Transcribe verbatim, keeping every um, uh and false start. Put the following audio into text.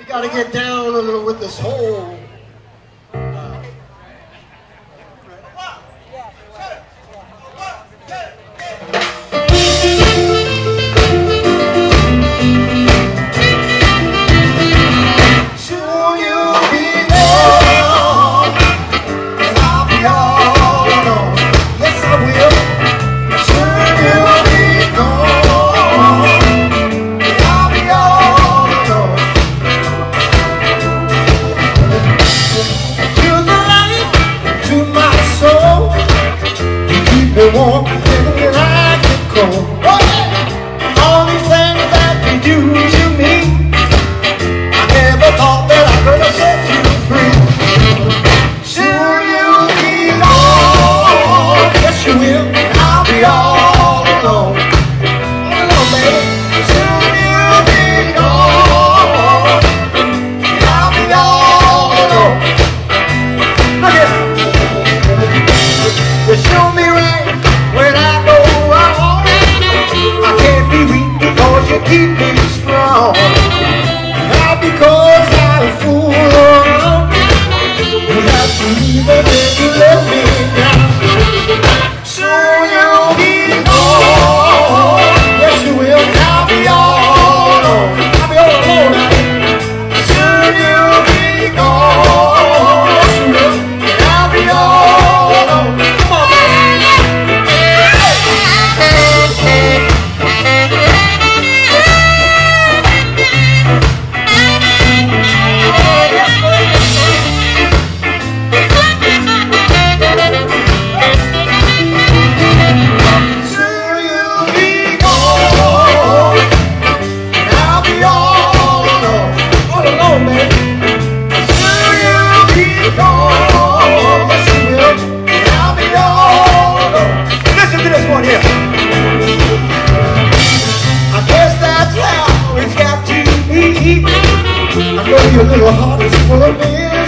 got to get down a little with this whole. Uh, Soon you'll be gone, and I'll be all alone. Yes, I will. Soon you'll be gone, and I'll be all alone. You're the light to my soul. You keep me warm even when I get cold. Oh, yeah. All these things that you do to me, I never thought that I could have set you free. Soon you'll be gone, yes you will, and I'll be all alone. All alone, baby. Soon you'll be gone, and I'll be all alone. Look here. You show me right when I go wrong. I can't be weak because you keep me strong. Not because I'm a fool around. You have to leave and then you let me down. Soon you'll be gone, yes you will, and I'll be all alone. I'll be all alone now. Soon you'll be gone, yes you will, and I'll be all alone. Come on, soon you'll be gone, and I'll be all alone. All alone, man. Soon you'll be gone, yes you will, and I'll be all alone. Listen to this one here. I guess that's how it's got to be. I know your little heart is full of me.